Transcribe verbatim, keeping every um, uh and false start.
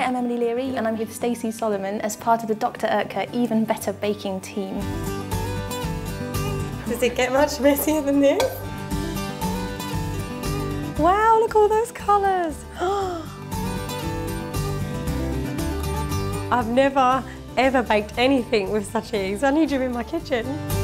I'm Emily Leary and I'm with Stacey Solomon as part of the Doctor Oetker Even Better Baking team. Does it get much messier than this? Wow, look at all those colours! I've never ever baked anything with such ease. I need you in my kitchen.